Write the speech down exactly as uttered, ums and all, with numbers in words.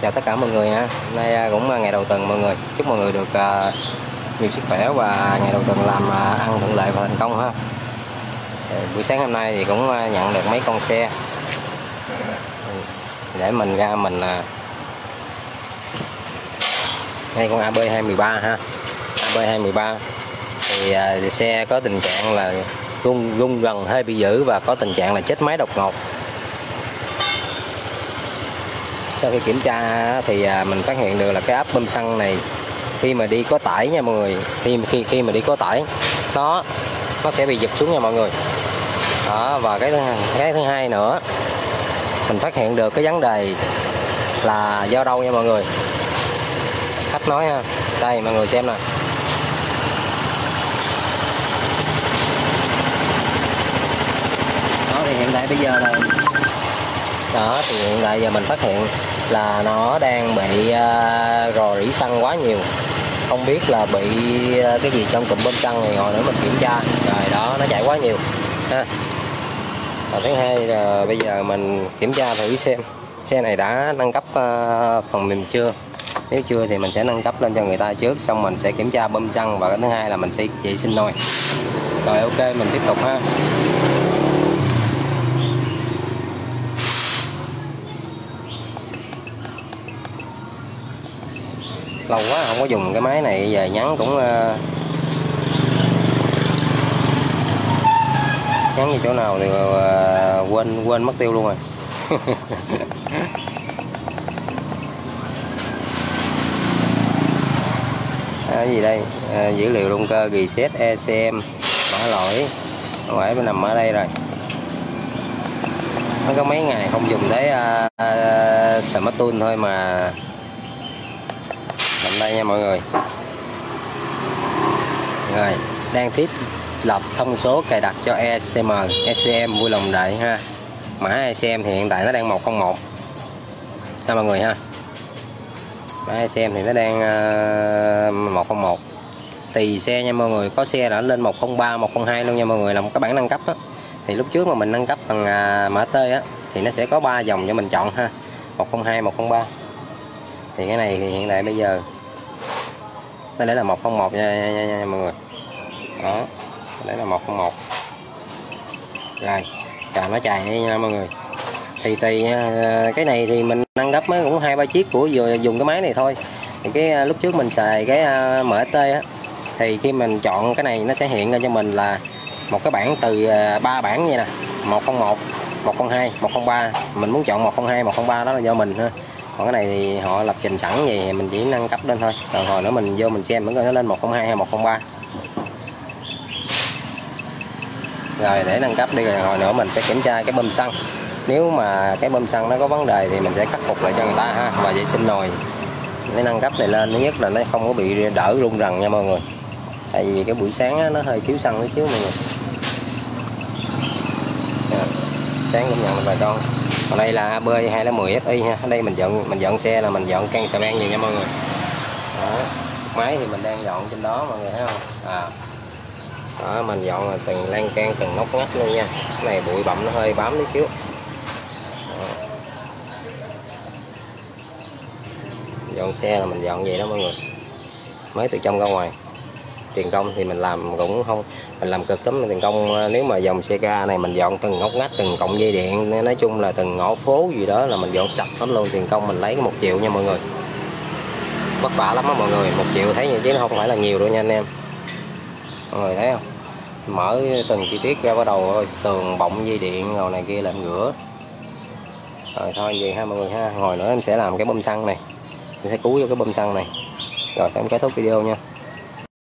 chào tất cả mọi người ha. Hôm nay cũng ngày đầu tuần mọi người. Chúc mọi người được uh, nhiều sức khỏe và ngày đầu tuần làm uh, ăn thuận lợi và thành công ha. Buổi sáng hôm nay thì cũng uh, nhận được mấy con xe để mình ra mình uh, ngay con A B hai một ba ha. A B hai một ba thì uh, xe có tình trạng là rung rung gần hơi bị dữ và có tình trạng là chết máy đột ngột. Sau khi kiểm tra thì mình phát hiện được là cái áp bơm xăng này khi mà đi có tải nha mọi người, khi khi khi mà đi có tải nó nó sẽ bị giật xuống nha mọi người. Đó, và cái cái thứ hai nữa mình phát hiện được cái vấn đề là do đâu nha mọi người. Khách nói ha, đây mọi người xem nè. Đó thì hiện tại bây giờ này đó thì hiện tại giờ mình phát hiện là nó đang bị uh, rò rỉ xăng quá nhiều, không biết là bị uh, cái gì trong cụm bơm xăng này. Hồi nữa mình kiểm tra rồi đó, nó chảy quá nhiều ha. Và thứ hai là bây giờ mình kiểm tra thử xem xe này đã nâng cấp uh, phần mềm chưa. Nếu chưa thì mình sẽ nâng cấp lên cho người ta trước, xong mình sẽ kiểm tra bơm xăng, và cái thứ hai là mình sẽ vệ sinh nồi. Rồi ok, mình tiếp tục ha. Lâu quá không có dùng cái máy này, giờ nhắn cũng uh, nhắn như chỗ nào thì uh, quên quên mất tiêu luôn rồi. Cái gì đây, à, dữ liệu động cơ reset e xê em, mã lỗi không phải nằm ở đây rồi. Nó có mấy ngày không dùng tới uh, uh, Smart Tool thôi mà nằm đây nha mọi người. Rồi đang thiết lập thông số cài đặt cho e xê em, e xê em vui lòng đợi ha. Mã e xê em thì hiện tại nó đang một không một ha mọi người ha. Mã e xê em thì nó đang uh, một không một. Tùy xe nha mọi người, có xe đã lên một không ba, một không hai luôn nha mọi người, là một cái bản nâng cấp á. Thì lúc trước mà mình nâng cấp bằng uh, mã T á thì nó sẽ có ba dòng cho mình chọn ha, một không hai, một không ba. Thì cái này thì hiện tại bây giờ nó để là một không một nha, nha, nha, nha mọi người. Đó, đấy là một không một. Rồi, chà nó chài đi nha mọi người. Thì tùy cái này thì mình nâng cấp mới cũng hai ba chiếc của vừa dùng cái máy này thôi. Thì cái lúc trước mình xài cái em tê á, thì khi mình chọn cái này nó sẽ hiện ra cho mình là một cái bảng từ ba bảng như nè, một không một, một không hai, một không ba. Mình muốn chọn một không hai, một không ba đó là do mình ha. Còn cái này thì họ lập trình sẵn gì mình chỉ nâng cấp lên thôi. Rồi hồi nữa mình vô mình xem nó lên một không hai hay một không ba. Rồi để nâng cấp đi, rồi hồi nữa mình sẽ kiểm tra cái bơm xăng. Nếu mà cái bơm xăng nó có vấn đề thì mình sẽ khắc phục lại cho người ta ha, và vệ sinh nồi. Để nâng cấp này lên, thứ nhất là nó không có bị đỡ rung rần nha mọi người. Tại vì cái buổi sáng á, nó hơi thiếu xăng một xíu mọi người. À, sáng cũng nhận được vài con. Còn đây là A B hai một không F I ha. Ở đây mình dọn mình dọn xe là mình dọn can xà beng gì nha mọi người. Đó. Máy thì mình đang dọn trên đó mọi người thấy không? À. Đó, mình dọn là từng lan can, từng ngóc ngách luôn nha. Cái này bụi bặm nó hơi bám tí xíu. Đó. Dọn xe là mình dọn vậy đó mọi người, mới từ trong ra ngoài. Tiền công thì mình làm cũng không, mình làm cực lắm tiền công. Nếu mà dòng xe ca này mình dọn từng ngóc ngách, từng cọng dây điện, nói chung là từng ngõ phố gì đó là mình dọn sạch hết luôn. Tiền công mình lấy cái một triệu nha mọi người, vất vả lắm á mọi người. Một triệu thấy như chứ không phải là nhiều đâu nha anh em. Mọi người thấy không, mở từng chi tiết ra, bắt đầu sườn bọng dây điện rồi này kia làm rửa. Rồi thôi vậy ha mọi người ha. Hồi nữa em sẽ làm cái bơm xăng này, em sẽ cứu vô cái bơm xăng này. Rồi em kết thúc video nha.